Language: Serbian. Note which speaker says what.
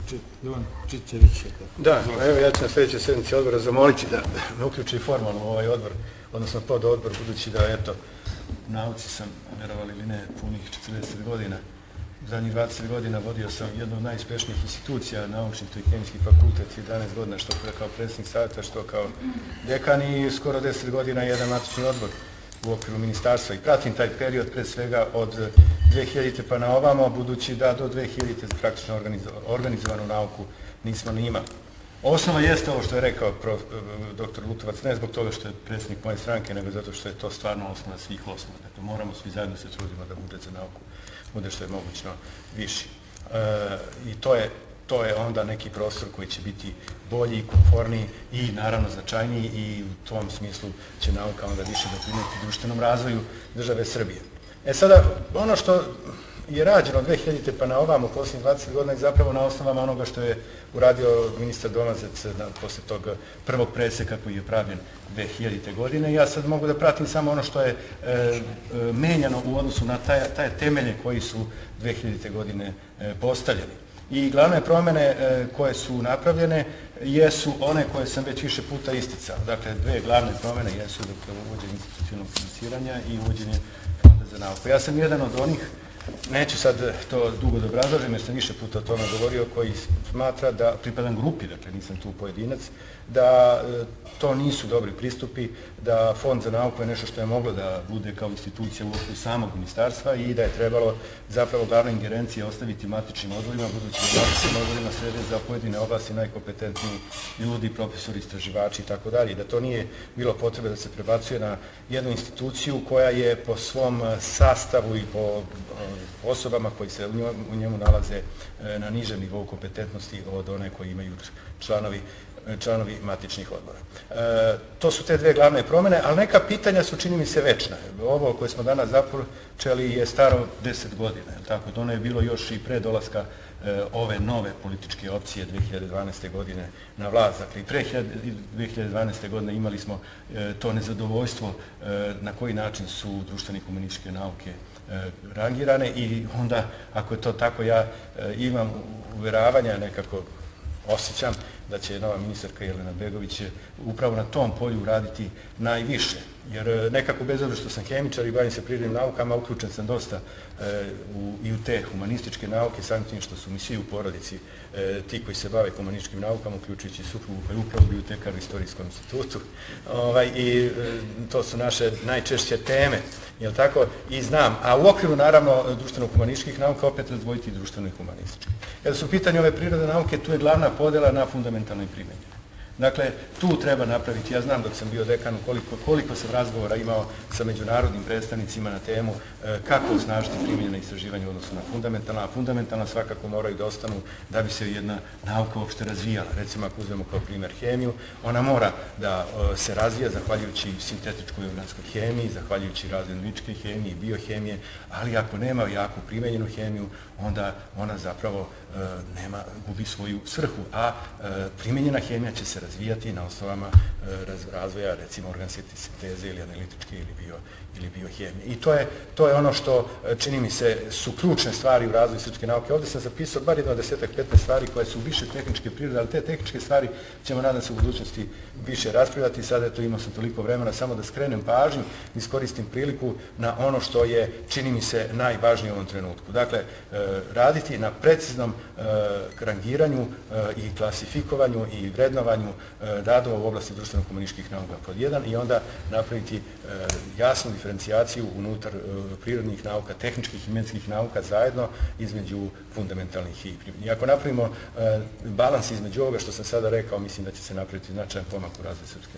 Speaker 1: Jovan Čičević.
Speaker 2: Da, evo ja ću na sljedećoj sednici odbora zamoliti da me uključi formalno u ovaj odbor, odnosno pod odbor, budući da, eto, u nauci sam, verovali ili ne, punih 40 godina. Zadnjih 20 godina vodio sam jednu od najuspješnijih institucija, naučni, to je Kemijski fakultet, 11 godina što kao predsjednik savjeta, što kao dekan i skoro 10 godina jedan matični odbor u okviru ministarstva. I pratim taj period pred svega od 2000. pa na ovamo, budući da do 2000. praktično organizovanu nauku nismo ni imali. Osnova jeste ovo što je rekao dr. Lutovac, ne zbog toga što je predsjednik moje stranke, nego zato što je to stvarno osnova svih osnova. Dakle, moramo svi zajedno se trudimo da budžet za nauku bude što je mogućno viši. I to je onda neki prostor koji će biti bolji, konforniji i naravno značajniji i u tom smislu će nauka onda više doprinijeti društvenom razvoju države Srbije. Sada, ono što je rađeno od 2000. pa na ovamo, posljednjih 20 godina i zapravo na osnovama onoga što je uradio ministar Domazec posle tog prvog preseka koji je pravljen 2000. godine. Ja sad mogu da pratim samo ono što je menjano u odnosu na taj temelje koji su 2000. godine postavljeni. I glavne promjene koje su napravljene jesu one koje sam već više puta isticao. Dakle, dve glavne promjene jesu uvođenje institucionalnog finansiranja i uvođenje fonda za nauku. Ja sam jedan od onih, neću sad to dugo da obrazlažem jer sam više puta o tome govorio, koji smatra da pripadam grupi, dakle nisam tu pojedinac, da to nisu dobri pristupi, da fond za nauku je nešto što je moglo da bude kao institucija u okviru samog ministarstva i da je trebalo zapravo glavne ingerencije ostaviti matičnim odborima, budući da matičnim odborima sede za pojedine oblasti najkompetentniji ljudi, profesori, istraživači i tako dalje. Da to nije bilo potrebe da se prebacuje na jednu instituciju koja je po svom sastavu i po osobama koji se u njemu nalaze na nižem nivou kompetentnosti od one koji imaju članovi matičnih odbora. To su te dve glavne promjene, ali neka pitanja su, čini mi se, večna. Ovo koje smo danas započeli je staro 10 godina, tako da ono je bilo još i pre dolaska ove nove političke opcije 2012. godine na vlast. Dakle, i pre 2012. godine imali smo to nezadovoljstvo na koji način su društvene i humanističke nauke rangirane i onda, ako je to tako, ja imam uveravanja, nekako osjećam da će nova ministarka Jelena Begović upravo na tom polju raditi najviše. Jer nekako, bez obzira što sam hemičar i bavim se prirodnim naukama, uključen sam dosta i u te humanističke nauke, samim tim što su mi svi u porodici ti koji se bave humanističkim naukama, uključujući suprugu koja je upravo bibliotekar u Istorijskom institutu. I to su naše najčešće teme, jel tako? I znam, a u okviru, naravno, društveno-humanističkih nauka opet razdvojiti društveno i humanističke. Kada su u pitanju ove prirodne nauke, tu je glavna podela na fundamentalno i primenjeno. Dakle, tu treba napraviti, ja znam dok sam bio dekan, koliko sam razgovora imao sa međunarodnim predstavnicima na temu kako osnažiti primenjena istraživanja u odnosu na fundamentalna, a fundamentalna svakako moraju da ostanu da bi se jedna nauka uopšte razvijala. Recimo, ako uzmemo kao primjer hemiju, ona mora da se razvija zahvaljujući sintetičkoj organskoj hemiji, zahvaljujući razrednovičke hemije, biohemije, ali ako nema jaku primenjenu hemiju, onda ona zapravo gubi svoju svrhu, a primenjena hemija će se razvijati na osnovama razvoja, recimo, organske sinteze ili analitičke ili biohemije. I to je ono što, čini mi se, su ključne stvari u razvoju srpske nauke. Ovdje sam zapisao bar jedno 10-15 stvari koje su više tehničke prirode, ali te tehničke stvari ćemo, nadam se, u budućnosti više raspravljati. Sada, eto, imao sam toliko vremena samo da skrenem pažnju, iskoristim priliku na ono što je, čini mi se, najvažnije u ovom trenutku. Dakle, raditi na preciznom rangiranju i klasifikovanju i vrednovanju radova u oblasti društveno-humanističkih nauka pod jedan i onda napraviti jasnu diferencijaciju unutar prirodnih nauka, tehničkih i medicinskih nauka zajedno između fundamentalnih i prirodnih. I ako napravimo balans između ovoga što sam sada rekao, mislim da će se napraviti značajan pomak u razvoju srpske